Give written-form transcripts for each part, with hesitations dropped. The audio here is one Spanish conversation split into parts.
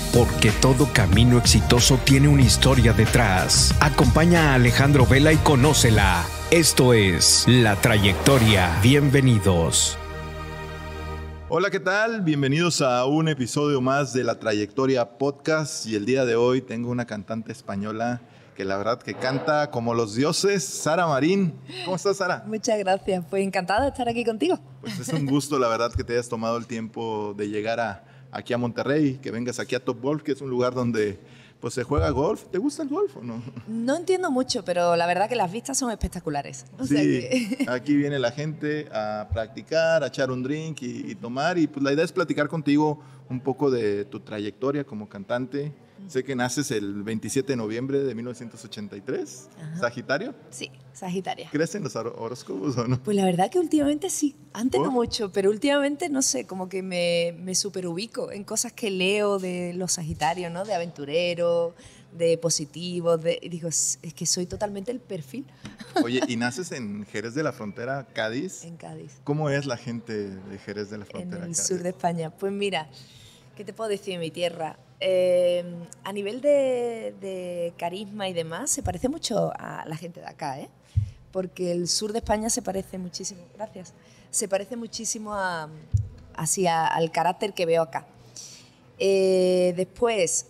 porque todo camino exitoso tiene una historia detrás. Acompaña a Alejandro Vela y conócela. Esto es La Trayectoria. Bienvenidos. Hola, ¿qué tal? Bienvenidos a un episodio más de La Trayectoria Podcast. Y el día de hoy tengo una cantante española que la verdad que canta como los dioses, Sara Marín. ¿Cómo estás, Sara? Muchas gracias, pues encantada de estar aquí contigo. Pues es un gusto, la verdad, que te hayas tomado el tiempo de llegar aquí a Monterrey, que vengas aquí a Top Golf, que es un lugar donde pues se juega golf. ¿Te gusta el golf o no? No entiendo mucho, pero la verdad que las vistas son espectaculares. Aquí viene la gente a practicar, a echar un drink y tomar. Y pues la idea es platicar contigo un poco de tu trayectoria como cantante. Sé que naces el 27 de noviembre de 1983, Ajá. ¿Sagitario? Sí, Sagitaria. ¿Crees en los horóscopos o no? Pues la verdad que últimamente sí, antes ¿Oh? no mucho, pero últimamente no sé, como que me superubico en cosas que leo de los Sagitarios, ¿no? De aventurero, de positivo, y digo, es que soy totalmente el perfil. Oye, ¿y naces en Jerez de la Frontera, Cádiz? En Cádiz. ¿Cómo es la gente de Jerez de la Frontera, En el Cádiz? sur de España. Pues mira, ¿qué te puedo decir de mi tierra? A nivel de carisma y demás, se parece mucho a la gente de acá, ¿eh? Porque el sur de España se parece muchísimo, gracias, se parece muchísimo al carácter que veo acá. Después,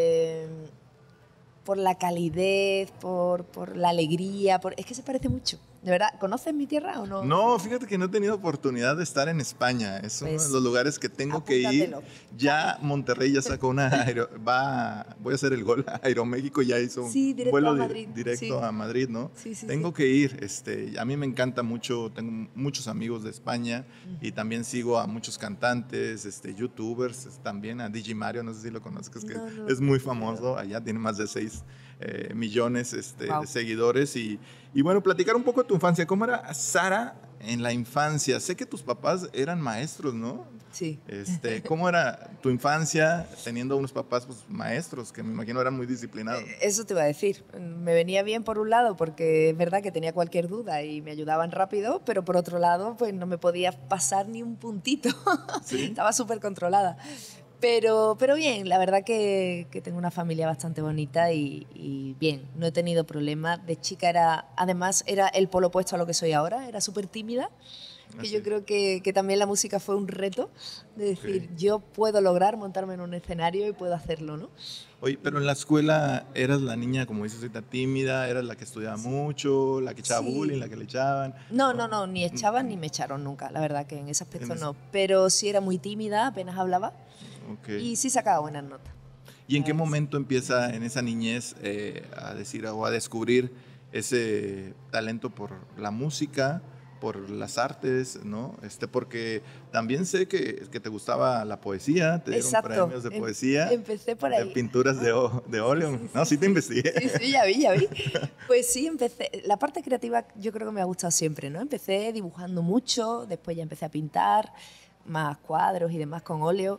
por la calidez, por la alegría, es que se parece mucho. ¿De verdad? ¿Conoces mi tierra o no? No, fíjate que no he tenido oportunidad de estar en España. Es uno Pues, de los lugares que tengo que ir. Ya Monterrey ya sacó voy a hacer el gol. Aeroméxico ya hizo un vuelo a Madrid. directo a Madrid, ¿no? Sí, Tengo que ir. A mí me encanta mucho, tengo muchos amigos de España y también sigo a muchos cantantes, youtubers, también a DJ Mario, no sé si lo conozcas, que No, es muy famoso. Allá tiene más de 6 millones Wow. de seguidores y bueno, platicar un poco de tu infancia. ¿Cómo era Sara en la infancia? Sé que tus papás eran maestros, ¿no? Sí. ¿Cómo era tu infancia teniendo unos papás pues, maestros, que me imagino eran muy disciplinados? Eso te iba a decir. Me venía bien por un lado porque es verdad que tenía cualquier duda y me ayudaban rápido, pero por otro lado pues no me podía pasar ni un puntito. ¿Sí? Estaba súper controlada. Pero bien, la verdad que tengo una familia bastante bonita y bien, no he tenido problemas. De chica además era el polo opuesto a lo que soy ahora, era súper tímida, que yo creo que también la música fue un reto, de decir, yo puedo lograr montarme en un escenario y puedo hacerlo, ¿no? Oye, pero en la escuela eras la niña, como dices ahorita, tímida, eras la que estudiaba mucho, la que echaba bullying, la que le echaban. No, ni echaban ni me echaron nunca, la verdad que en ese aspecto no, pero sí era muy tímida, apenas hablaba. Okay. Y sí sacaba buenas notas. ¿Y en qué momento empieza en esa niñez a decir o a descubrir ese talento por la música, por las artes, ¿no? Porque también sé que te gustaba la poesía, te dieron premios de poesía. Empecé por ahí. De pinturas de óleo. Sí, no, sí te investigué. Sí, ya vi. Pues sí, empecé. La parte creativa yo creo que me ha gustado siempre, ¿no? Empecé dibujando mucho, después ya empecé a pintar, más cuadros y demás con óleo.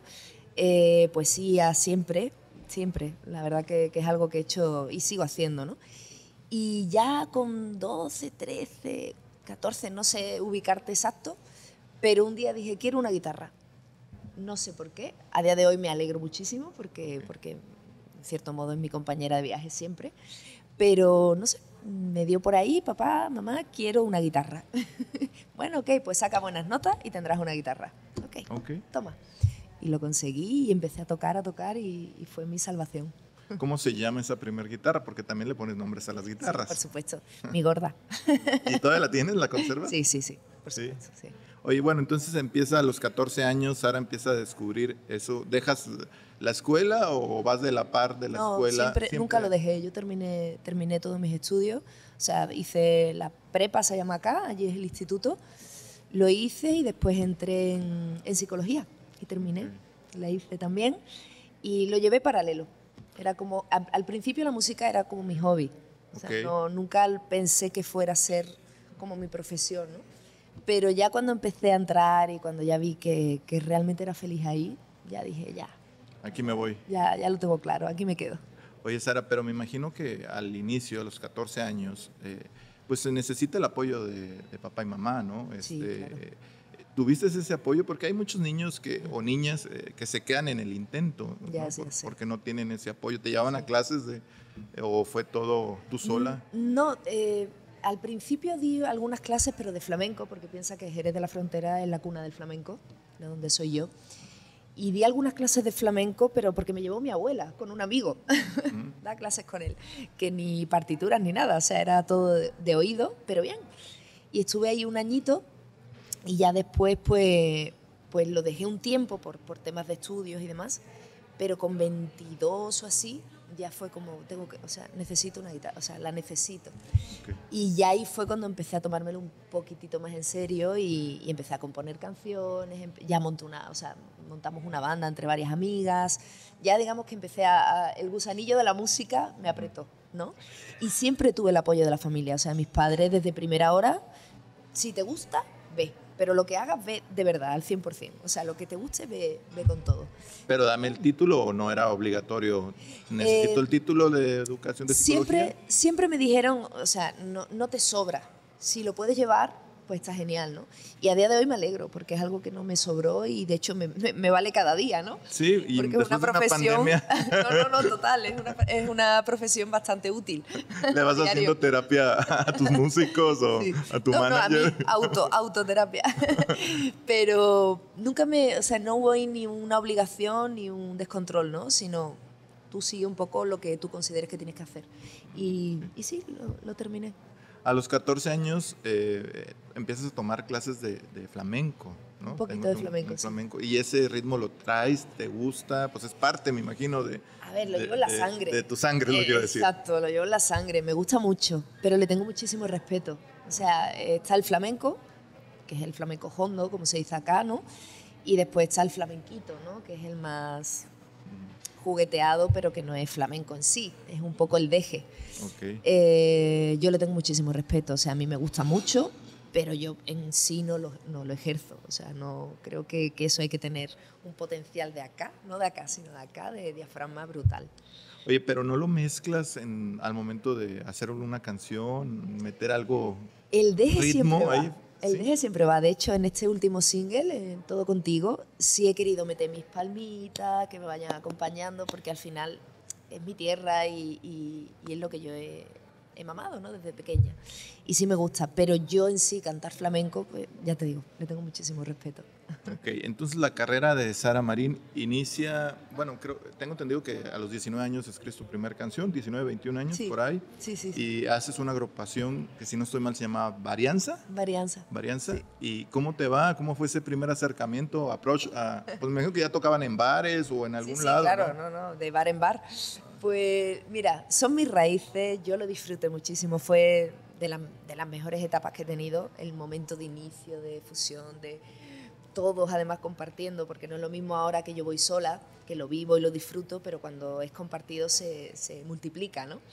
Poesía siempre, la verdad que es algo que he hecho y sigo haciendo, ¿no? Y ya con 12, 13, 14, no sé ubicarte exacto, pero un día dije, quiero una guitarra. No sé por qué, a día de hoy me alegro muchísimo porque en cierto modo es mi compañera de viaje siempre, pero no sé, me dio por ahí, papá, mamá, quiero una guitarra. Bueno, ok, pues saca buenas notas y tendrás una guitarra. Ok, toma. Y lo conseguí y empecé a tocar y fue mi salvación. ¿Cómo se llama esa primer guitarra? Porque también le pones nombres a las guitarras. Sí, por supuesto, mi gorda. ¿Y todavía la tienes? ¿La conservas? Sí, por supuesto, sí. Oye, bueno, entonces empieza a los 14 años, Sara empieza a descubrir eso. ¿Dejas la escuela o vas de la par de la escuela? Siempre, nunca lo dejé. Yo terminé todos mis estudios. O sea, hice la prepa, se llama acá, allí es el instituto. Lo hice y después entré en psicología y terminé. La hice también y lo llevé paralelo. Era como, al principio la música era como mi hobby. O sea, nunca pensé que fuera a ser como mi profesión, ¿no? Pero ya cuando empecé a entrar y cuando ya vi que realmente era feliz ahí, ya dije, ya. Aquí me voy. Ya lo tengo claro, aquí me quedo. Oye, Sara, pero me imagino que al inicio, a los 14 años, pues se necesita el apoyo de papá y mamá, ¿no? Sí, claro. ¿Tuviste ese apoyo? Porque hay muchos niños o niñas que se quedan en el intento, Ya, ¿no? sí. Porque no tienen ese apoyo. ¿Te llevaban a clases o fue todo tú sola? No, al principio di algunas clases, pero de flamenco, porque piensa que Jerez de la Frontera es la cuna del flamenco, de donde soy yo. Y di algunas clases de flamenco, pero porque me llevó mi abuela con un amigo. Da clases con él, que ni partituras ni nada, o sea, era todo de oído, pero bien. Y estuve ahí un añito y ya después pues lo dejé un tiempo por temas de estudios y demás, pero con 22 o así ya fue como, necesito una guitarra, o sea, la necesito. Okay. Y ya ahí fue cuando empecé a tomármelo un poquitito más en serio y empecé a componer canciones, ya montamos una banda entre varias amigas, ya digamos que empecé el gusanillo de la música me apretó, ¿no? Y siempre tuve el apoyo de la familia, o sea, mis padres desde primera hora, si te gusta, ve. Pero lo que hagas, ve de verdad, al 100%. O sea, lo que te guste, ve con todo. Pero dame el título o no era obligatorio. Necesito el título de educación de psicología. Siempre me dijeron, o sea, no te sobra. Si lo puedes llevar, pues está genial, ¿no? Y a día de hoy me alegro, porque es algo que no me sobró y de hecho me vale cada día, ¿no? Sí, y porque después es una profesión, de una pandemia. No, total, es una profesión bastante útil. ¿Le vas haciendo terapia a tus músicos o a tu manager? No, a mí autoterapia. Pero nunca no hubo ni una obligación ni un descontrol, ¿no? Sino tú sigue un poco lo que tú consideres que tienes que hacer. Y sí, lo terminé. A los 14 años empiezas a tomar clases de flamenco, ¿no? Un poquito de flamenco, flamenco. ¿Y ese ritmo lo traes? ¿Te gusta? Pues es parte, me imagino, de... A ver, lo llevo en la sangre. De tu sangre, es lo que quiero decir. Exacto, lo llevo en la sangre. Me gusta mucho, pero le tengo muchísimo respeto. O sea, está el flamenco, que es el flamenco hondo, como se dice acá, ¿no? Y después está el flamenquito, ¿no? Que es el más jugueteado, pero que no es flamenco en sí, es un poco el deje. Okay. Yo le tengo muchísimo respeto, o sea, a mí me gusta mucho, pero yo en sí no lo ejerzo, o sea, no creo que eso hay que tener un potencial de acá, no de acá, sino de acá, de diafragma brutal. Oye, pero ¿no lo mezclas al momento de hacer una canción, meter algo, el deje ritmo siempre va. ahí? El deje siempre va. De hecho, en este último single, en Todo Contigo, sí he querido meter mis palmitas, que me vayan acompañando, porque al final es mi tierra y es lo que yo he mamado, ¿no? Desde pequeña. Y sí me gusta, pero yo en sí cantar flamenco, pues ya te digo, le tengo muchísimo respeto. Ok, entonces la carrera de Sara Marín inicia, bueno, tengo entendido que a los 19 años escribes tu primera canción, 19, 21 años, sí, por ahí. Sí. Y haces una agrupación que, si no estoy mal, se llama Varianza. Varianza. Sí. ¿Y cómo te Sí, va? ¿Cómo fue ese primer acercamiento, approach? Pues me imagino que ya tocaban en bares o en algún lado. Claro, no, de bar en bar. Pues mira, son mis raíces, yo lo disfruté muchísimo, fue de las mejores etapas que he tenido, el momento de inicio, de fusión, de todos además compartiendo, porque no es lo mismo ahora que yo voy sola, que lo vivo y lo disfruto, pero cuando es compartido se multiplica, ¿no?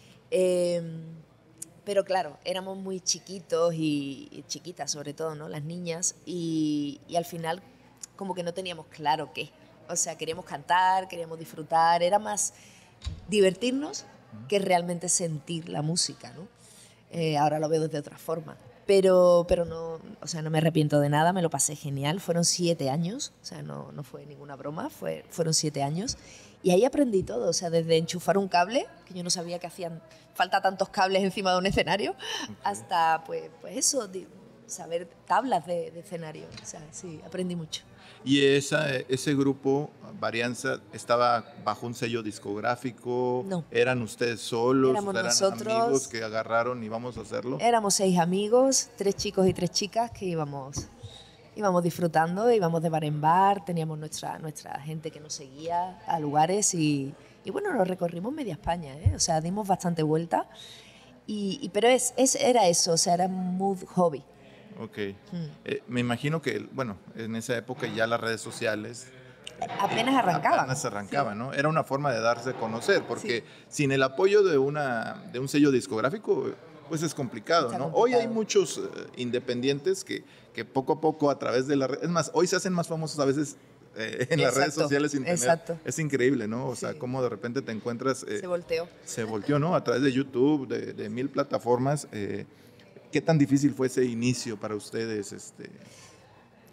Pero claro, éramos muy chiquitos y chiquitas sobre todo, ¿no? Las niñas, y al final como que no teníamos claro qué. O sea, queríamos cantar, queríamos disfrutar, era más divertirnos que realmente sentir la música, ¿no? Ahora lo veo desde otra forma. Pero no, o sea, no me arrepiento de nada, me lo pasé genial. Fueron 7 años, o sea, no fue ninguna broma, fueron 7 años. Y ahí aprendí todo, o sea, desde enchufar un cable, que yo no sabía que hacían falta tantos cables encima de un escenario, hasta pues eso, saber tablas de escenario. O sea, sí, aprendí mucho. ¿Y ese grupo, Varianza, estaba bajo un sello discográfico? No. ¿Eran ustedes solos? Éramos ¿Eran nosotros, amigos que agarraron y vamos a hacerlo? Éramos 6 amigos, 3 chicos y 3 chicas que íbamos disfrutando, íbamos de bar en bar, teníamos nuestra gente que nos seguía a lugares y bueno, nos recorrimos media España, ¿eh? O sea, dimos bastante vuelta, pero era eso, o sea, era mood hobby. Ok. Me imagino que, bueno, en esa época ya las redes sociales... Apenas arrancaban, sí. ¿no? Era una forma de darse a conocer, porque sin el apoyo de un sello discográfico, pues es complicado, ¿no? Hoy hay muchos independientes que poco a poco a través de las redes... Es más, hoy se hacen más famosos a veces en las redes sociales sin tener... Exacto. Es increíble, ¿no? O sea, cómo de repente te encuentras... Se volteó, ¿no? A través de YouTube, de 1000 plataformas... ¿Qué tan difícil fue ese inicio para ustedes?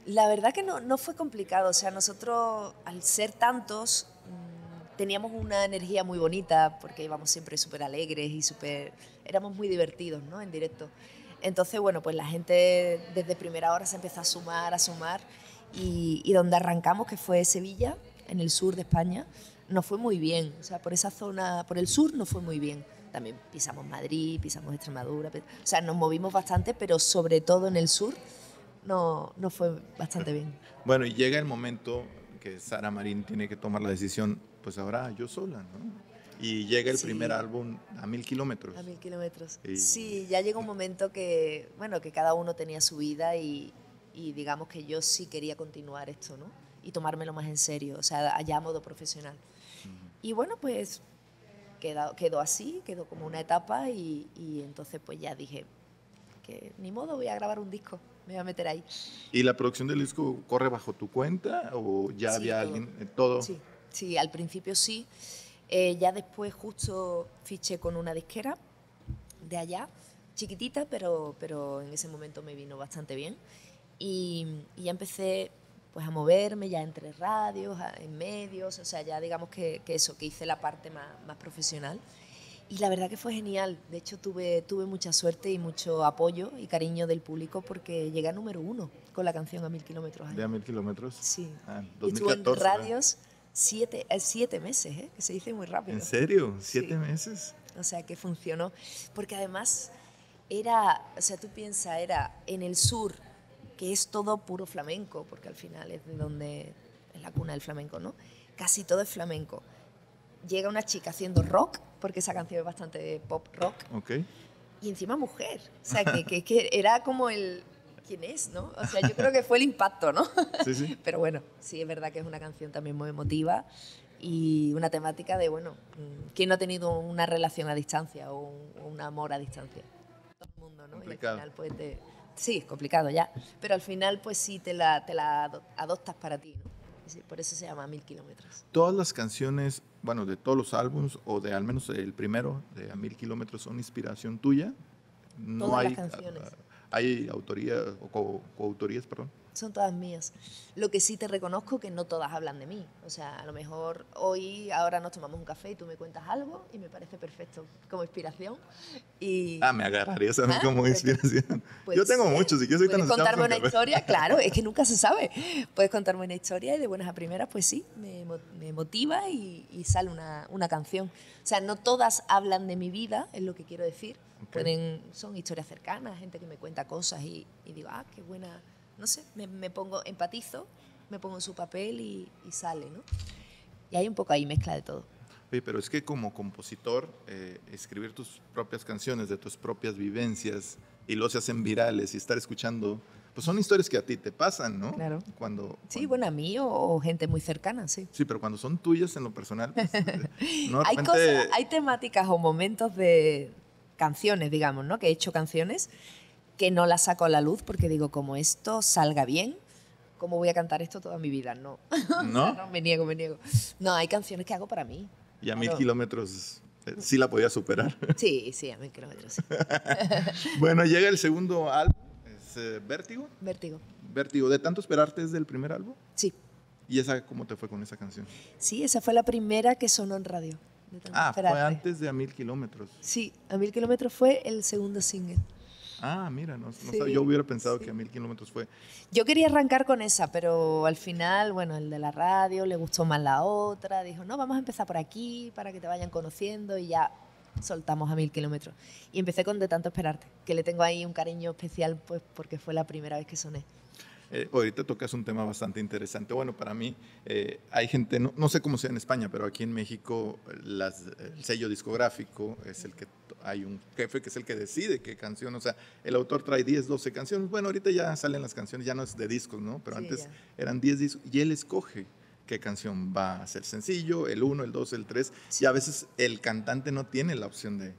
La verdad que no fue complicado, o sea, nosotros al ser tantos teníamos una energía muy bonita porque íbamos siempre súper alegres y éramos muy divertidos, ¿no? En directo. Entonces, bueno, pues la gente desde primera hora se empezó a sumar y donde arrancamos, que fue Sevilla, en el sur de España, nos fue muy bien, o sea, por esa zona, por el sur nos fue muy bien. También pisamos Madrid, pisamos Extremadura, o sea, nos movimos bastante, pero sobre todo en el sur no fue bastante bien. Bueno, y llega el momento que Sara Marín tiene que tomar la decisión, pues ahora yo sola, ¿no? Y llega el primer álbum a 1000 kilómetros. A 1000 kilómetros. Sí, ya llegó un momento que, bueno, que cada uno tenía su vida y digamos que yo sí quería continuar esto, ¿no? Y tomármelo más en serio, o sea, allá a modo profesional. Y bueno, pues quedó así, quedó como una etapa y entonces pues ya dije que ni modo, voy a grabar un disco, me voy a meter ahí. ¿Y la producción del disco corre bajo tu cuenta o ya había alguien? Todo. Sí, al principio sí. Ya después justo fiché con una disquera de allá, chiquitita, pero en ese momento me vino bastante bien. Y ya empecé pues a moverme ya entre radios, en medios, o sea, ya digamos que hice la parte más profesional. Y la verdad que fue genial. De hecho, tuve mucha suerte y mucho apoyo y cariño del público porque llegué a número 1 con la canción A 1000 kilómetros. ¿De A 1000 kilómetros? Sí. 2014. Y estuvo en radios 7 meses, que se dice muy rápido. ¿En serio? ¿7 meses? O sea, que funcionó. Porque además era, o sea, tú piensas, era en el sur, que es todo puro flamenco, porque al final es de donde es la cuna del flamenco, ¿no? Casi todo es flamenco. Llega una chica haciendo rock, porque esa canción es bastante pop rock. Okay. Y encima mujer. O sea, que era como el... ¿Quién es, no? O sea, yo creo que fue el impacto, ¿no? Sí. Pero bueno, sí, es verdad que es una canción también muy emotiva y una temática de, bueno, ¿quién no ha tenido una relación a distancia o un amor a distancia? Todo el mundo, ¿no? Complicado. Y al final, pues, sí, es complicado ya. Pero al final, pues sí, te la adoptas para ti, ¿no? Sí, por eso se llama 1000 kilómetros. Todas las canciones, bueno, de todos los álbumes, o de al menos el primero, de A 1000 kilómetros, son inspiración tuya. No Todas hay, las canciones. ¿Hay autoría o coautorías, perdón? Son todas mías. Lo que sí te reconozco que no todas hablan de mí. O sea, a lo mejor ahora nos tomamos un café y tú me cuentas algo y me parece perfecto como inspiración. Me agarrarías a mí como inspiración. Yo tengo muchos y yo soy tan... ¿Puedes contarme una historia? Claro, es que nunca se sabe. Puedes contarme una historia y de buenas a primeras, pues sí, me motiva y sale una canción. O sea, no todas hablan de mi vida, es lo que quiero decir. Okay. Son historias cercanas, gente que me cuenta cosas y digo, qué buena... No sé, empatizo, me pongo en su papel y sale, ¿no? Y hay un poco ahí mezcla de todo. Oye, pero es que como compositor, escribir tus propias canciones de tus propias vivencias y los se hacen virales y estar escuchando, pues son historias que a ti te pasan, ¿no? Claro. Sí, bueno, a mí o gente muy cercana, sí. Sí, pero cuando son tuyas en lo personal, pues, no, hay temáticas o momentos de canciones, digamos, ¿no? Que he hecho canciones que no la saco a la luz porque digo, como esto salga bien, ¿cómo voy a cantar esto toda mi vida? No. ¿No? No, me niego. No, hay canciones que hago para mí. Y a 1000 kilómetros sí la podía superar. Sí, a 1000 kilómetros. Sí. Bueno, llega el segundo álbum, es Vértigo. Vértigo. ¿De tanto esperarte desde el primer álbum? Sí. ¿Y esa cómo te fue con esa canción? Sí, esa fue la primera que sonó en radio. Fue antes de A 1000 kilómetros. Sí, A 1000 kilómetros fue el segundo single. Mira, yo hubiera pensado que A 1000 kilómetros fue. Yo quería arrancar con esa, pero al final, bueno, el de la radio le gustó más la otra. Dijo, no, vamos a empezar por aquí para que te vayan conociendo y ya soltamos A 1000 kilómetros. Y empecé con De tanto esperarte, que le tengo ahí un cariño especial pues porque fue la primera vez que soné. Ahorita tocas un tema bastante interesante. Bueno, para mí hay gente, no sé cómo sea en España, pero aquí en México el sello discográfico es el que hay un jefe que es el que decide qué canción, o sea, el autor trae 10, 12 canciones. Bueno, ahorita ya salen las canciones, ya no es de discos, ¿no? Pero sí, antes eran 10 discos y él escoge qué canción va a ser sencillo, el 1, el 2, el 3. Sí. Y a veces el cantante no tiene la opción de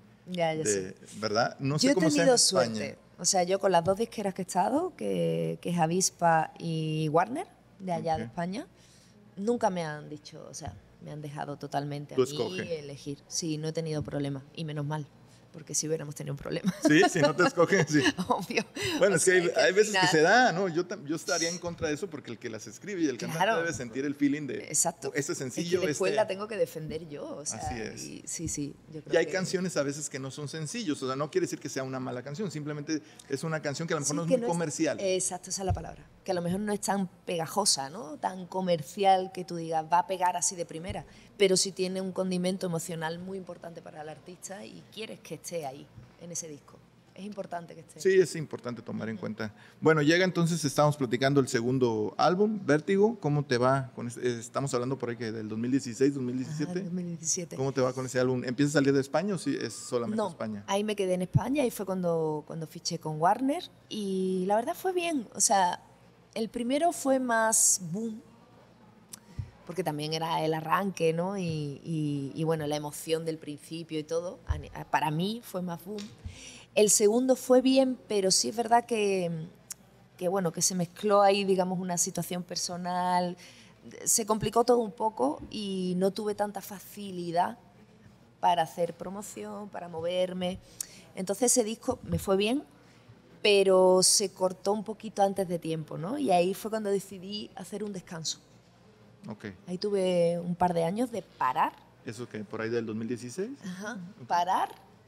¿verdad? No sé cómo sea en España. Suerte. O sea, yo con las 2 disqueras que he estado, que es Avispa y Warner, de allá de España, nunca me han dicho, o sea, me han dejado totalmente a mí elegir. Sí, no he tenido problemas, y menos mal, porque si hubiéramos tenido un problema. Sí, si no te escogen, sí. Obvio. Bueno, O es que sea, hay al veces que final- se da, ¿no? Yo estaría en contra de eso porque el que las escribe y el cantante Claro. debe sentir el feeling de Exacto. este sencillo. Es que después la tengo que defender yo. O sea, Así es. Sí, yo creo Y hay que- canciones a veces que no son sencillos, o sea, no quiere decir que sea una mala canción, simplemente es una canción que a lo mejor Sí, no es que muy comercial. Exacto, esa es la palabra. Que a lo mejor no es tan pegajosa, ¿no? Tan comercial que tú digas, va a pegar así de primera. Pero sí tiene un condimento emocional muy importante para el artista y quieres que esté ahí, en ese disco. Es importante que esté. Sí, es importante tomar en cuenta. Bueno, llega entonces, estamos platicando el segundo álbum, Vértigo. ¿Cómo te va? Estamos hablando por ahí que del 2016, 2017. Ajá, 2017. ¿Cómo te va con ese álbum? ¿Empiezas a salir de España o sí es solamente No, España? ahí me quedé en España y fue cuando fiché con Warner y la verdad fue bien. O sea, el primero fue más boom, porque también era el arranque, ¿no? Y bueno, la emoción del principio y todo, para mí fue más boom. El segundo fue bien, pero sí es verdad que bueno, que se mezcló ahí, digamos, una situación personal, se complicó todo un poco y no tuve tanta facilidad para hacer promoción, para moverme. Entonces ese disco me fue bien, pero se cortó un poquito antes de tiempo, ¿no? Y ahí fue cuando decidí hacer un descanso. Ok. Ahí tuve un par de años de parar. ¿Eso que por ahí del 2016? Ajá. Parar,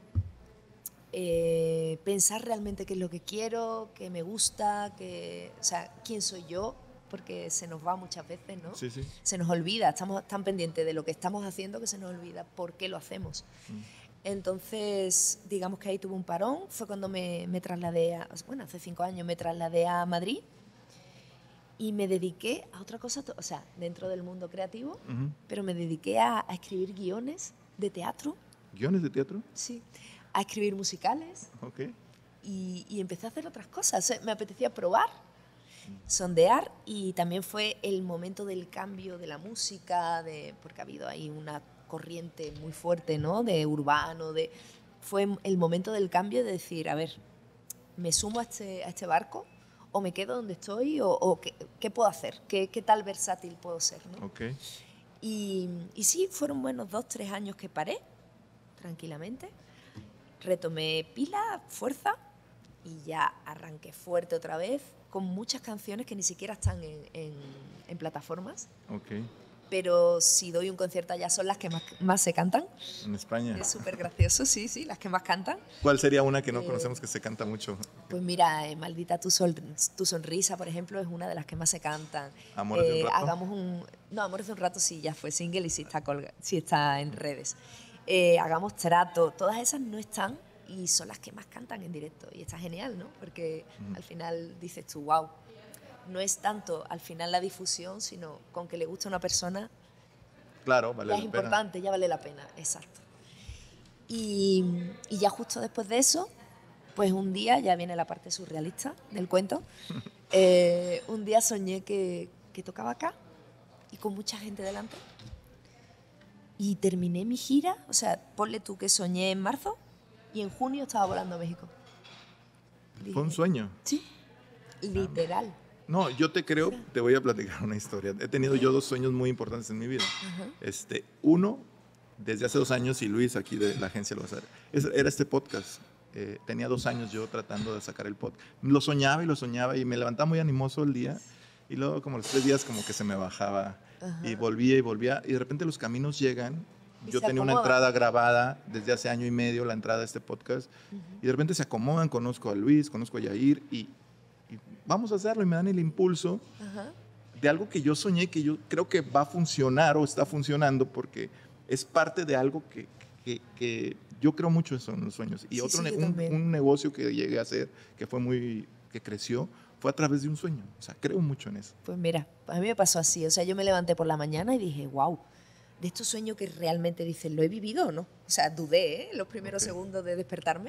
pensar realmente qué es lo que quiero, qué me gusta, o sea, quién soy yo, porque se nos va muchas veces, ¿no? Sí, sí. Se nos olvida, estamos tan pendientes de lo que estamos haciendo que se nos olvida por qué lo hacemos. Entonces, digamos que ahí tuve un parón, fue cuando me trasladé, bueno, hace 5 años me trasladé a Madrid y me dediqué a otra cosa, o sea, dentro del mundo creativo, Ujú. pero me dediqué a escribir guiones de teatro, ¿Guiones de teatro? sí, a escribir musicales Ok. y empecé a hacer otras cosas. O sea, me apetecía probar, sondear y también fue el momento del cambio de la música, porque ha habido ahí una corriente muy fuerte, ¿no? De urbano, fue el momento del cambio de decir, a ver, ¿me sumo a este barco o me quedo donde estoy o qué puedo hacer? ¿Qué tal versátil puedo ser? ¿no? Ok. Y sí, fueron buenos 2-3 años que paré tranquilamente, retomé pila, fuerza y ya arranqué fuerte otra vez con muchas canciones que ni siquiera están en plataformas, Ok. pero si doy un concierto allá son las que más se cantan. En España. Es súper gracioso, sí, las que más cantan. ¿Cuál sería una que no conocemos que se canta mucho? Pues mira, Maldita tu sonrisa, por ejemplo, es una de las que más se cantan. Amor de un rato. No, Amor de un rato sí, ya fue single y sí está en redes. Hagamos trato, todas esas no están y son las que más cantan en directo. Y está genial, ¿no? Porque al final dices tú, wow, no es tanto al final la difusión, sino con que le guste a una persona, Claro, vale ya la es pena. importante, ya vale la pena, exacto. Y ya justo después de eso, pues un día, ya viene la parte surrealista del cuento, un día soñé que tocaba acá y con mucha gente delante. Y terminé mi gira, o sea, ponle tú que soñé en marzo y en junio estaba volando a México. Fue un sueño. Sí, literal. No, yo te creo, te voy a platicar una historia. He tenido yo 2 sueños muy importantes en mi vida. Uno, desde hace 2 años, y Luis aquí de la agencia lo va a saber, era este podcast. Tenía 2 años yo tratando de sacar el podcast. Lo soñaba y me levantaba muy animoso el día y luego como los 3 días como que se me bajaba y volvía y de repente los caminos llegan. Y Yo se tenía una acomodan. entrada grabada desde hace año y medio, la entrada de este podcast, y de repente se acomodan, conozco a Luis, conozco a Yair y vamos a hacerlo y me dan el impulso Ajá. de algo que yo soñé, que yo creo que va a funcionar o está funcionando porque es parte de algo que yo creo mucho eso en los sueños. Y Sí, otro sí, yo también. un negocio que llegué a hacer, que creció, fue a través de un sueño. O sea, creo mucho en eso. Pues mira, a mí me pasó así. O sea, yo me levanté por la mañana y dije, wow, de estos sueños que realmente dices, ¿lo he vivido o no? O sea, dudé, los primeros Ok. segundos de despertarme.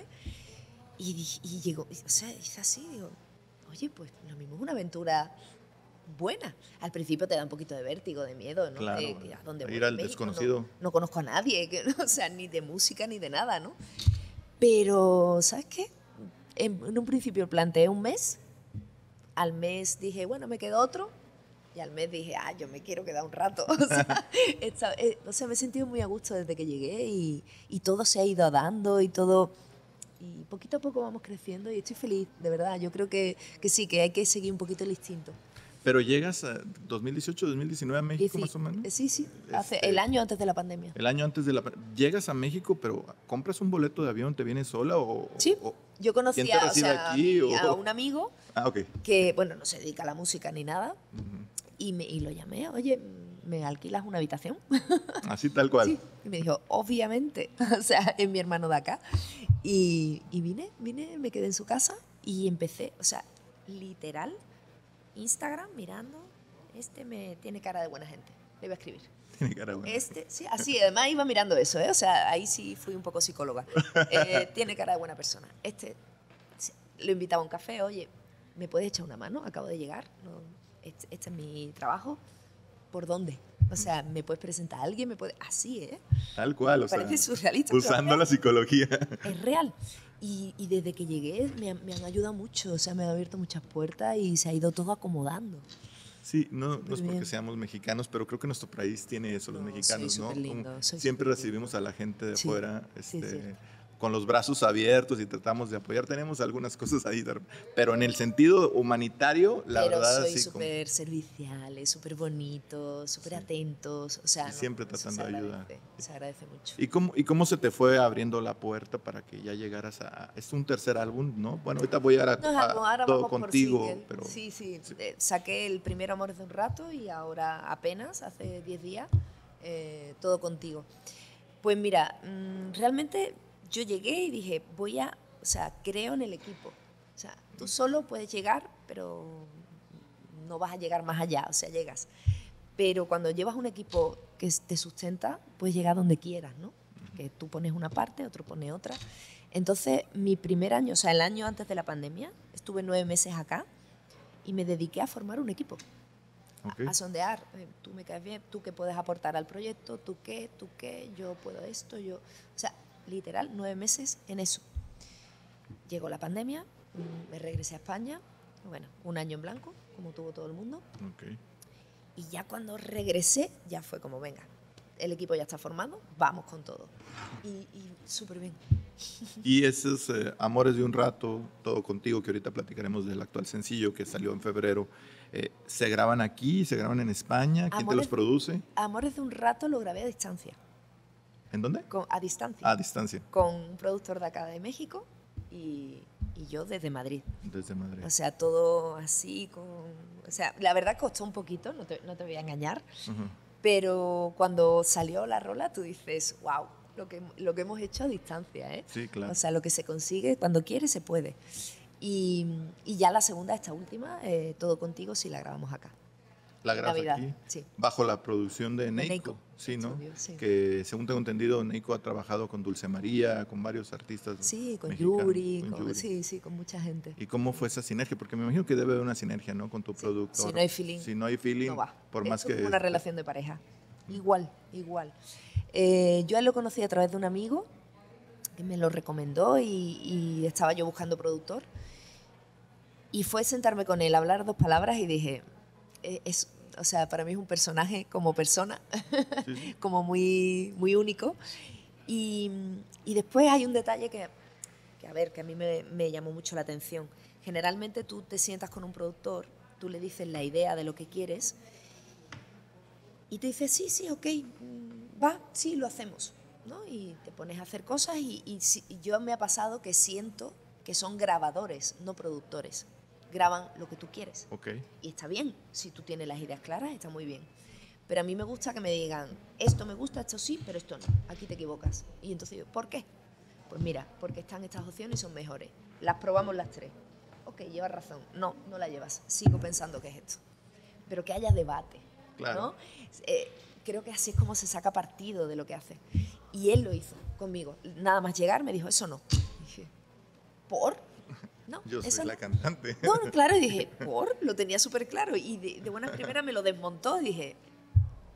Y llegó, o sea, es así, digo, oye, pues lo mismo es una aventura buena. Al principio te da un poquito de vértigo, de miedo, ¿no? Claro, De ¿a dónde de voy? ir al México, desconocido. No conozco a nadie, o sea, ni de música ni de nada, ¿no? Pero, ¿sabes qué? En un principio planteé un mes. Al mes dije, bueno, me quedo otro. Y al mes dije, yo me quiero quedar un rato. O sea, me he sentido muy a gusto desde que llegué y todo se ha ido dando y todo Y poquito a poco vamos creciendo y estoy feliz, de verdad. Yo creo que sí, que hay que seguir un poquito el instinto. Pero llegas a 2018, 2019 a México, más o menos. Sí, el año antes de la pandemia. El año antes de la llegas a México, pero ¿compras un boleto de avión? ¿Te vienes sola o...? Sí, yo conocía ¿quién te recibe aquí, a un amigo okay, que, bueno, no se dedica a la música ni nada, y lo llamé, oye, ¿me alquilas una habitación? Así tal cual. Sí, y me dijo, obviamente, o sea, es mi hermano de acá. Y vine, me quedé en su casa y empecé, o sea, literal, Instagram mirando, me tiene cara de buena gente, le voy a escribir. Tiene cara de buena sí, así, además iba mirando eso, o sea, ahí sí fui un poco psicóloga. Tiene cara de buena persona. Lo invitaba a un café, oye, ¿me puedes echar una mano? Acabo de llegar, no, este es mi trabajo. ¿Por dónde? O sea, ¿me puedes presentar a alguien? Así, ¿eh? Tal cual, me parece surrealista. Usando la psicología. Es real. Y desde que llegué me han ayudado mucho, o sea, me han abierto muchas puertas y se ha ido todo acomodando. Sí, no es porque seamos mexicanos, pero creo que nuestro país tiene eso, los mexicanos, soy ¿no? Lindo, siempre recibimos a la gente de afuera, sí. con los brazos abiertos y tratamos de apoyar. Tenemos algunas cosas ahí, pero en el sentido humanitario, la verdad... Soy súper serviciales, súper bonitos, súper atentos, o sea... Y siempre tratando de ayudar. Se agradece mucho. ¿Y cómo se te fue abriendo la puerta para que ya llegaras a... Es un tercer álbum, ¿no? Bueno, ahorita voy a llegar a Todo Contigo, pero... Sí. Saqué el primer Amor de un rato y ahora apenas, hace 10 días, Todo Contigo. Pues mira, realmente... Yo llegué y dije, creo en el equipo. O sea, tú solo puedes llegar, pero no vas a llegar más allá, o sea, llegas. Pero cuando llevas un equipo que te sustenta, puedes llegar donde quieras, ¿no? Que tú pones una parte, otro pone otra. Entonces, mi primer año, o sea, el año antes de la pandemia, estuve 9 meses acá y me dediqué a formar un equipo. A sondear, tú me caes bien, tú qué puedes aportar al proyecto, tú qué, yo puedo esto, yo... O sea, literal, 9 meses en eso. Llegó la pandemia, me regresé a España, bueno, un año en blanco, como tuvo todo el mundo. Y ya cuando regresé, ya fue como, venga, el equipo ya está formado, vamos con todo. Y súper bien. Y esos Amores de un rato, Todo Contigo, que ahorita platicaremos del actual sencillo que salió en febrero, ¿se graban aquí, se graban en España? ¿Quién te los produce? Amores de un rato lo grabé a distancia. ¿En dónde? A distancia. A distancia. Con un productor de acá de México y yo desde Madrid. Desde Madrid. O sea, todo así, o sea, la verdad costó un poquito, no te voy a engañar, pero cuando salió la rola tú dices, wow, lo que hemos hecho a distancia, ¿eh? Sí, claro. O sea, lo que se consigue, cuando quiere, se puede. Y ya la segunda, esta última, Todo Contigo, sí la grabamos acá. La grabas aquí, sí. Bajo la producción de Neiko. Sí, ¿no? Sí. Que según tengo entendido, Neiko ha trabajado con Dulce María, con varios artistas. Sí, con mexicanos, Yuri, sí, con mucha gente. ¿Y cómo fue esa sinergia? Porque me imagino que debe haber una sinergia, ¿no? Con tu productor. Si no hay feeling, no va. Por más es como una relación de pareja. Igual. Yo a él lo conocí a través de un amigo que me lo recomendó y estaba yo buscando productor. Y fue sentarme con él, hablar 2 palabras y dije, o sea, para mí es un personaje como persona, como muy, muy único. Y después hay un detalle que a mí me llamó mucho la atención. Generalmente tú te sientas con un productor, tú le dices la idea de lo que quieres y te dice, sí, ok, va, sí, lo hacemos, ¿no? Y te pones a hacer cosas y yo me ha pasado que siento que son grabadores, no productores. Graban lo que tú quieres. Y está bien, si tú tienes las ideas claras, está muy bien. Pero a mí me gusta que me digan, esto me gusta, esto sí, pero esto no, aquí te equivocas. Y entonces yo, ¿por qué? Pues mira, porque están estas opciones y son mejores. Las probamos las 3. Ok, llevas razón. No la llevas. Sigo pensando que es esto. Pero que haya debate, claro. ¿no? Creo que así es como se saca partido de lo que hace. Y él lo hizo conmigo. Nada más llegar me dijo, eso no. Y dije, ¿por? No, yo soy la cantante. No, claro, y dije, lo tenía súper claro. Y de buenas primeras me lo desmontó y dije,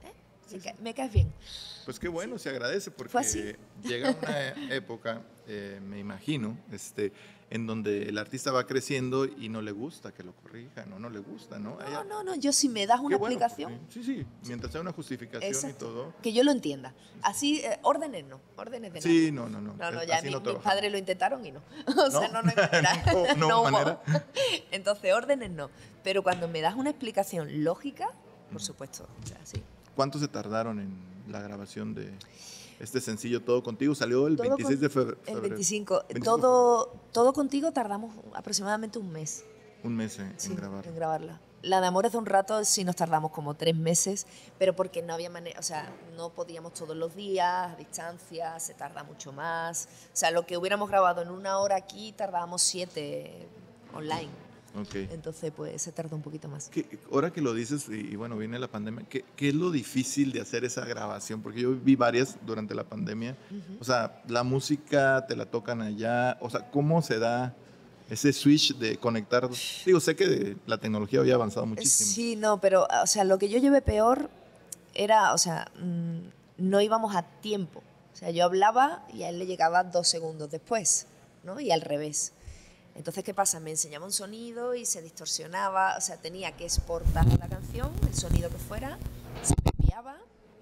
Me caes bien. Pues qué bueno, se agradece, Fue así. porque llega una época, me imagino, en donde el artista va creciendo y no le gusta que lo corrijan, no le gusta, ¿no? No, yo si me das una Qué bueno, explicación. sí, mientras sea una justificación Exacto. y todo. Que yo lo entienda. Así, órdenes no, órdenes de nada. Sí, no. No, Así ya no mis trabaja. padres lo intentaron y no. O sea, no hay manera. No hubo. manera. Entonces, órdenes no. Pero cuando me das una explicación lógica, por supuesto, o sea, sí. ¿Cuánto se tardaron en la grabación de este sencillo Todo Contigo? Salió el Todo 26 de febrero. El 25. 25. Todo contigo tardamos aproximadamente un mes. Un mes Sí, en grabar. en grabarla. La de Amores de un rato sí nos tardamos como 3 meses, pero porque no había manera, o sea, no podíamos todos los días, a distancia, se tarda mucho más. O sea, lo que hubiéramos grabado en 1 hora aquí, tardábamos 7 online. Ok. Entonces, pues se tardó un poquito más. Ahora que lo dices, y bueno, viene la pandemia, ¿qué es lo difícil de hacer esa grabación? Porque yo vi varias durante la pandemia. O sea, la música te la tocan allá. O sea, ¿cómo se da ese switch de conectar? Digo, sé que la tecnología había avanzado muchísimo. Sí, no, pero, o sea, lo que yo llevé peor era, o sea, no íbamos a tiempo. O sea, yo hablaba y a él le llegaba 2 segundos después, ¿no? Y al revés. Entonces, ¿qué pasa? Me enseñaba un sonido y se distorsionaba, o sea, tenía que exportar la canción, el sonido que fuera, se me enviaba,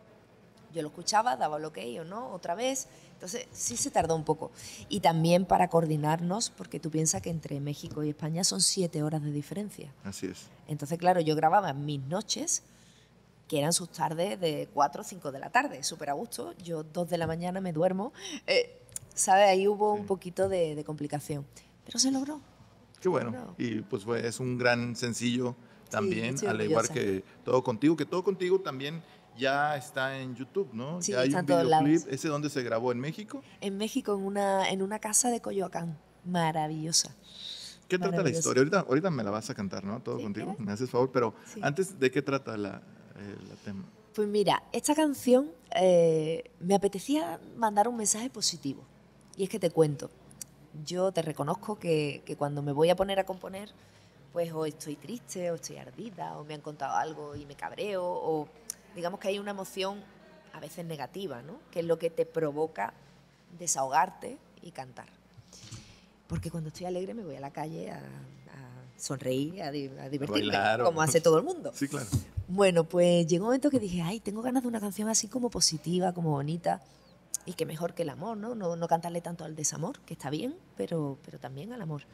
yo lo escuchaba, daba el ok o no, otra vez. Entonces, sí se tardó un poco. Y también para coordinarnos, porque tú piensas que entre México y España son 7 horas de diferencia. Así es. Entonces, claro, yo grababa mis noches, que eran sus tardes de 4 o 5 de la tarde, súper a gusto. Yo 2 de la mañana me duermo. ¿Sabes? Ahí hubo un poquito de complicación. Pero se logró. Qué bueno. Y pues es un gran sencillo también, estoy al igual orgullosa. que Todo Contigo, que Todo Contigo también ya está en YouTube, ¿no? Sí, ya hay está un en todos videoclip. lados. ¿Ese dónde se grabó? ¿En México? En México, en una casa de Coyoacán. Maravillosa. ¿Qué trata la Maravilloso. historia? Ahorita me la vas a cantar, ¿no? Todo Sí, Contigo. ¿quieres? Me haces favor, pero Sí. antes, ¿de qué trata la tema? Pues mira, esta canción me apetecía mandar un mensaje positivo. Y es que te cuento, yo te reconozco que cuando me voy a poner a componer, pues o estoy triste, o estoy ardida, o me han contado algo y me cabreo, o digamos que hay una emoción a veces negativa, ¿no? Que es lo que te provoca desahogarte y cantar. Porque cuando estoy alegre me voy a la calle a sonreír, a divertirme, bailar, como hace todo el mundo. Sí, claro. Bueno, pues llegó un momento que dije, ay, tengo ganas de una canción así como positiva, como bonita, y que mejor que el amor, ¿no? No cantarle tanto al desamor, que está bien, pero también al amor.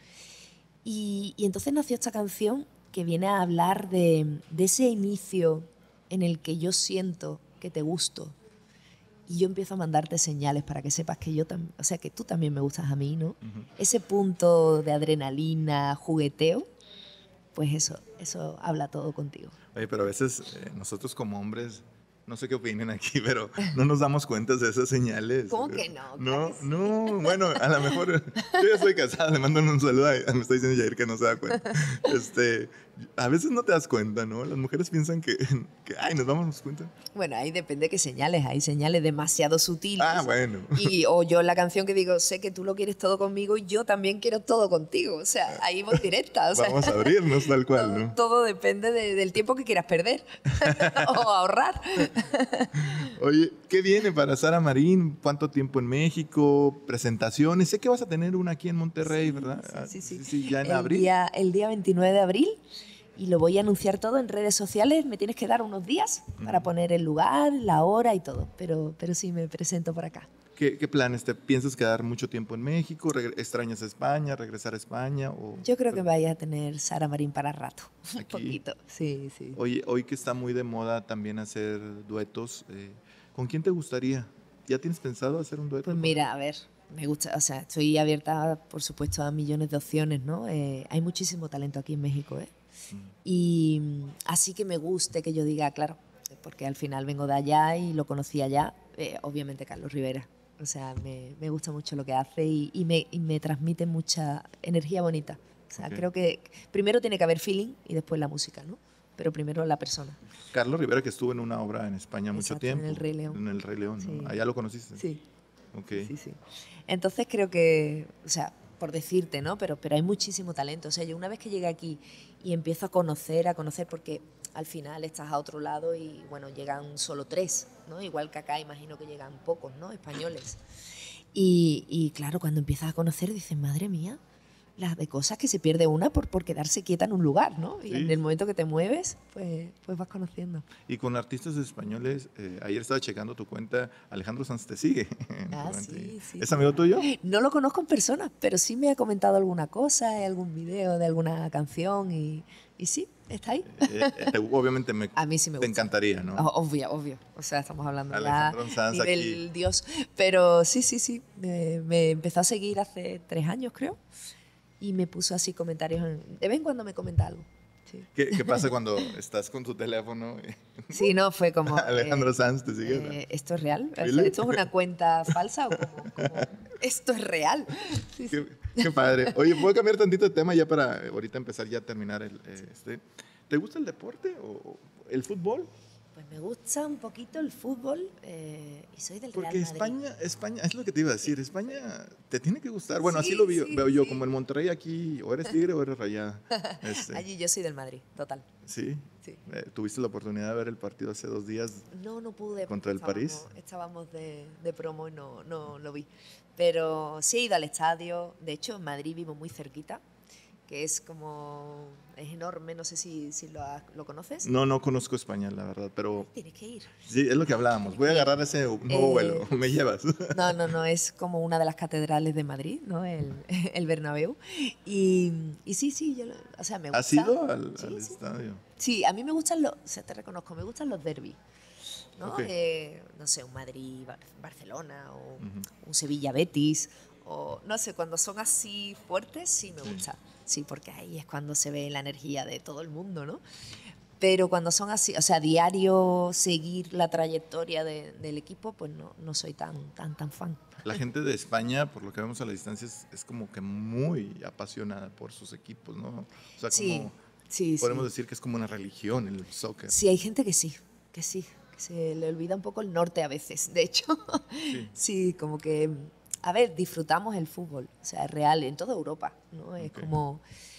Y entonces nació esta canción que viene a hablar de ese inicio en el que yo siento que te gusto, y yo empiezo a mandarte señales para que sepas que yo también, o sea, que tú también me gustas a mí, ¿no? Ujú. Ese punto de adrenalina, jugueteo, pues eso habla todo contigo. Oye, pero a veces nosotros como hombres, no sé qué opinen aquí, pero no nos damos cuenta de esas señales. ¿Cómo que no? No, Claro que sí. no, bueno, a lo mejor yo ya estoy casada, le mando un saludo, me está diciendo Yair que no se da cuenta. A veces no te das cuenta, ¿no? Las mujeres piensan que ay, nos damos cuenta. Bueno, ahí depende qué señales. Hay señales demasiado sutiles. Ah, bueno. O yo en la canción que digo, sé que tú lo quieres todo conmigo y yo también quiero todo contigo. O sea, ahí voy directa. O sea, Vamos a abrirnos tal cual, todo, ¿no? todo depende del tiempo que quieras perder o ahorrar. Oye, ¿qué viene para Sara Marín? ¿Cuánto tiempo en México? ¿Presentaciones? Sé que vas a tener una aquí en Monterrey, ¿verdad? Sí. Ya en abril. El día 29 de abril. Y lo voy a anunciar todo en redes sociales. Me tienes que dar unos días para poner el lugar, la hora y todo. Pero sí me presento por acá. ¿Qué planes? ¿Te piensas quedar mucho tiempo en México? ¿Extrañas a España? ¿Regresar a España? Yo creo que vaya a tener Sara Marín para rato. Un Aquí. poquito. Sí. Oye, hoy que está muy de moda también hacer duetos, ¿con quién te gustaría? ¿Ya tienes pensado hacer un dueto? Pues mira, a ver, me gusta, o sea, estoy abierta, por supuesto, a millones de opciones, ¿no? Hay muchísimo talento aquí en México, ¿eh? Y así que me guste que yo diga, claro, porque al final vengo de allá y lo conocí allá, obviamente Carlos Rivera. O sea, me gusta mucho lo que hace y me transmite mucha energía bonita. O sea, Ok. creo que primero tiene que haber feeling y después la música, ¿no? Pero primero la persona. Carlos Rivera, que estuvo en una obra en España mucho Exacto, tiempo. en El Rey León. En El Rey León, ¿no? Sí. Allá lo conociste. Sí. Ok. Sí. Entonces creo que, o sea, por decirte, ¿no? Pero hay muchísimo talento. O sea, yo una vez que llegué aquí y empiezo a conocer, porque al final estás a otro lado y bueno, llegan solo 3, ¿no? Igual que acá imagino que llegan pocos, ¿no? Españoles. Y claro, cuando empiezas a conocer dices, madre mía, las de cosas que se pierde una por quedarse quieta en un lugar, ¿no? Y Sí. en el momento que te mueves, pues vas conociendo. Y con artistas españoles, ayer estaba checando tu cuenta, Alejandro Sanz te sigue. en tu Ah, cuenta. sí. ¿Es amigo tuyo? No lo conozco en persona, pero sí me ha comentado alguna cosa, algún video de alguna canción y sí, está ahí. Obviamente A mí sí me te gusta. encantaría, ¿no? Obvio. O sea, estamos hablando Alejandro ya Sanz nivel aquí. Dios. Pero sí. Me empezó a seguir hace 3 años, creo. Y me puso así comentarios. De vez en cuando me comenta algo. Sí, ¿Qué pasa cuando estás con tu teléfono? sí, no, fue como... Alejandro Sanz te sigue. ¿Esto es real? O sea, Really? ¿esto es una cuenta falsa o cómo? ¿Esto es real? Sí. Qué padre. Oye, voy a cambiar tantito de tema ya para ahorita empezar ya a terminar este. ¿Te gusta el deporte o el fútbol? Pues me gusta un poquito el fútbol y soy del Porque Real Madrid. España, es lo que te iba a decir, España te tiene que gustar. Bueno, Sí, así lo sí, veo yo, sí. como en Monterrey aquí, o eres tigre o eres rayada. Allí yo soy del Madrid, total. Sí. Sí. ¿Tuviste la oportunidad de ver el partido hace 2 días? No pude. ¿Contra el porque París? Estábamos de promo y no lo vi. Pero sí he ido al estadio. De hecho, en Madrid vivo muy cerquita, que es como... Es enorme, no sé si lo conoces. No conozco España, la verdad, pero Tienes que ir. sí, es lo que hablábamos. Voy a agarrar ese nuevo vuelo. ¿Me llevas? No, es como una de las catedrales de Madrid, ¿no? El Bernabéu. Y sí, o sea, me gusta. ¿Has ido al Sí. estadio? Sí, a mí me gustan o sea, te reconozco, me gustan los derbis, ¿no? Ok. No sé, un Madrid-Barcelona o un Sevilla-Betis, o no sé, cuando son así fuertes, sí me gusta. Sí, porque ahí es cuando se ve la energía de todo el mundo, ¿no? Pero cuando son así, o sea, diario seguir la trayectoria del equipo, pues no soy tan fan. La gente de España, por lo que vemos a la distancia, es como que muy apasionada por sus equipos, ¿no? O sea, como Sí. podemos decir que es como una religión el soccer. Sí, hay gente que se le olvida un poco el norte a veces, de hecho. Sí, como que, a ver, disfrutamos el fútbol, o sea, es real en toda Europa, ¿no? Es como...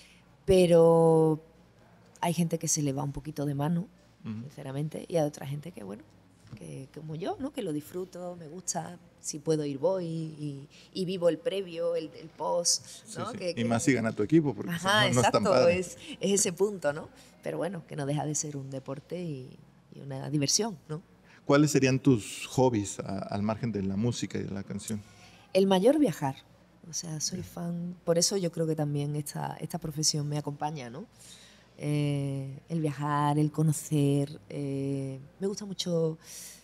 Pero hay gente que se le va un poquito de mano, sinceramente, y hay otra gente que, bueno, que como yo, ¿no? Que lo disfruto, me gusta, si puedo ir voy y vivo el previo, el post, ¿no? Sí. Que Y más si gana tu equipo, porque si Ajá, no, no es tan exacto, padre. es ese punto, ¿no? Pero bueno, que no deja de ser un deporte y una diversión, ¿no? ¿Cuáles serían tus hobbies al margen de la música y de la canción? El mayor, viajar. O sea, soy fan, por eso yo creo que también esta profesión me acompaña, ¿no? El viajar, el conocer, me gusta mucho,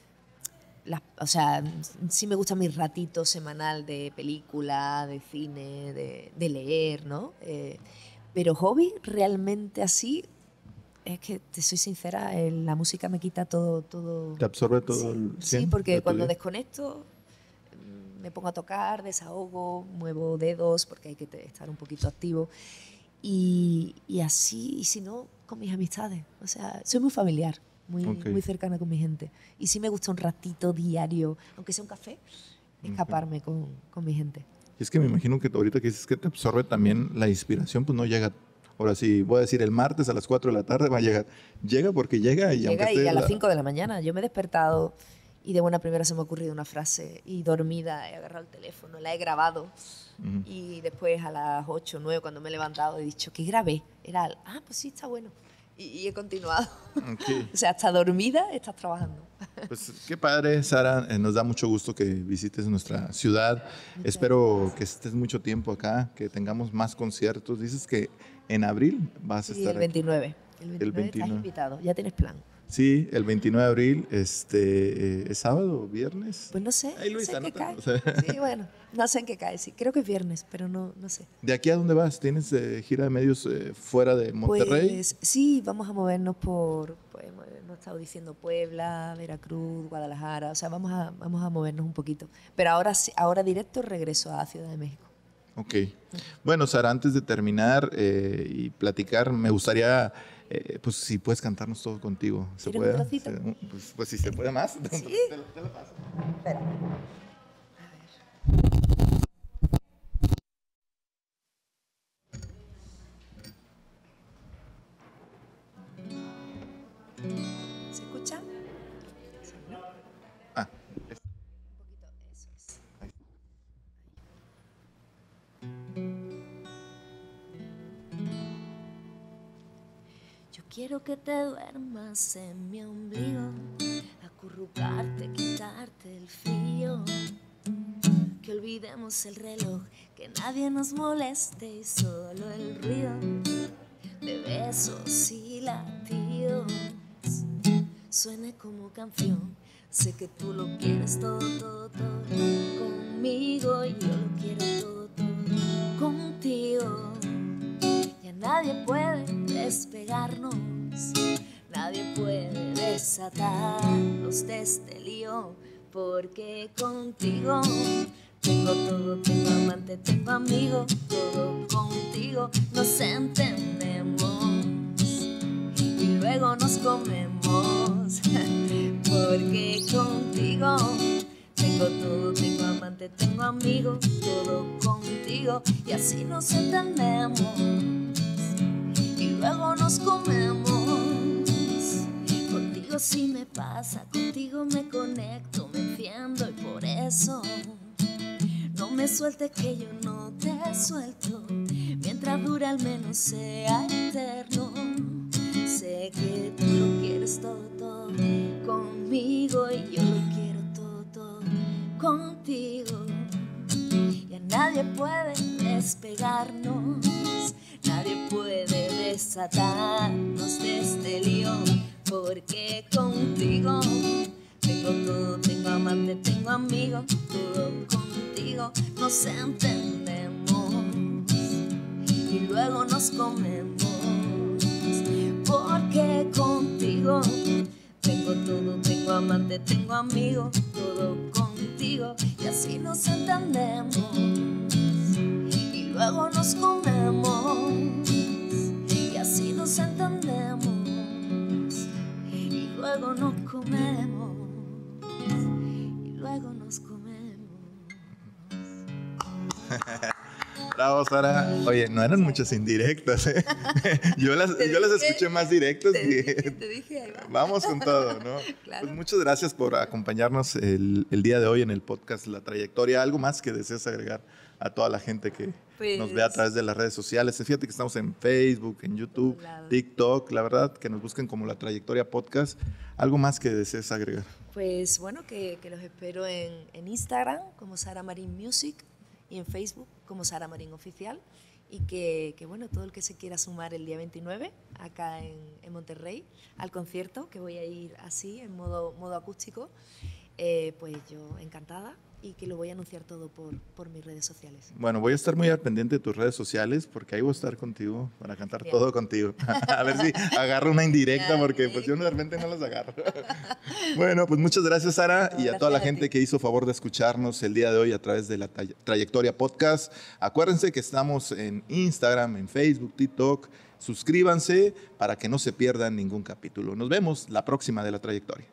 o sea, sí me gusta mi ratito semanal de película, de cine, de leer, ¿no? Pero hobby realmente así, es que te soy sincera, la música me quita todo. ¿Te absorbe todo Sí, el sí, 100 de porque tu cuando día? desconecto me pongo a tocar, desahogo, muevo dedos porque hay que estar un poquito activo y así, y si no, con mis amistades. O sea, soy muy familiar, Ok. muy cercana con mi gente. Y sí me gusta un ratito diario, aunque sea un café, escaparme con mi gente. Y es que me imagino que ahorita que dices que te absorbe también la inspiración, pues no llega. Ahora sí, voy a decir el martes a las 4 de la tarde va a llegar. Llega porque llega y aunque Llega y esté a las 5 de la mañana yo me he despertado y de buena primera se me ha ocurrido una frase y dormida he agarrado el teléfono, la he grabado y después a las 8 o 9 cuando me he levantado he dicho, ¿qué grabé? Era, pues sí, está bueno. Y he continuado. Ok. O sea, hasta dormida estás trabajando. Pues qué padre, Sara. Nos da mucho gusto que visites nuestra ciudad. Espero que estés mucho tiempo acá, que tengamos más conciertos. Dices que en abril vas a Sí, estar el 29. El El 29 estás 29. invitado, ya tienes plan. Sí, el 29 de abril, ¿es sábado o viernes? Pues no sé, Ay, Luisa, no sé en qué no cae. te- o sea, Sí, bueno, no sé en qué cae, sí. Creo que es viernes, pero no sé. ¿De aquí a dónde vas? ¿Tienes gira de medios fuera de Monterrey? Pues sí, vamos a movernos pues hemos estado diciendo Puebla, Veracruz, Guadalajara, o sea, vamos a movernos un poquito. Pero ahora directo regreso a Ciudad de México. Ok. Bueno, Sara, antes de terminar y platicar, me gustaría, pues si puedes cantarnos todo contigo. ¿Se ¿Quieres puede? un trocito? Pues si se puede más. Sí. Te lo paso. Espera. quiero que te duermas en mi ombligo, acurrucarte, quitarte el frío, que olvidemos el reloj, que nadie nos moleste y solo el ruido de besos y latidos suene como canción. Sé que tú lo quieres todo, todo, todo conmigo, y yo lo quiero todo, todo contigo. Ya nadie puede despegarnos, nadie puede desatarnos de este lío, porque contigo tengo todo, tengo amante, tengo amigo, todo contigo nos entendemos y luego nos comemos, porque contigo tengo todo, tengo amante, tengo amigo, todo contigo, y así nos entendemos y luego nos comemos. Contigo sí me pasa, contigo me conecto, me enciendo, y por eso no me sueltes, que yo no te suelto, mientras dura al menos sea eterno. Sé que tú lo quieres todo, todo conmigo, y yo lo quiero todo, todo contigo. Ya nadie puede despegarnos, nadie puede desatarnos de este lío, porque contigo tengo todo, tengo amante, tengo amigo, todo contigo nos entendemos y luego nos comemos, porque contigo tengo todo, tengo amante, tengo amigo, todo contigo, y así nos entendemos y luego nos comemos, y así nos entendemos y luego nos comemos, y luego nos comemos. Bravo, Sara. Oye, no eran muchas indirectas, ¿eh? Yo las escuché más directas. Te dije, ahí va. Vamos con todo, ¿no? Claro. Pues muchas gracias por acompañarnos el día de hoy en el podcast La Trayectoria. ¿Algo más que deseas agregar a toda la gente que nos ve a través de las redes sociales? Fíjate que estamos en Facebook, en YouTube, TikTok. La verdad, que nos busquen como La Trayectoria Podcast. ¿Algo más que desees agregar? Pues bueno, que los espero en Instagram como Sara Marín Music, y en Facebook como Sara Marín Oficial, y que bueno, todo el que se quiera sumar el día 29 acá en Monterrey al concierto, que voy a ir así en modo acústico, pues yo encantada, y que lo voy a anunciar todo por mis redes sociales. Bueno, voy a estar muy al pendiente de tus redes sociales, porque ahí voy a estar contigo para cantar todo contigo. A ver si agarro una indirecta, porque pues yo de repente no las agarro. Bueno, pues muchas gracias, Sara, y a toda la gente que hizo favor de escucharnos el día de hoy a través de la Trayectoria Podcast. Acuérdense que estamos en Instagram, en Facebook, TikTok. Suscríbanse para que no se pierdan ningún capítulo. Nos vemos la próxima de La Trayectoria.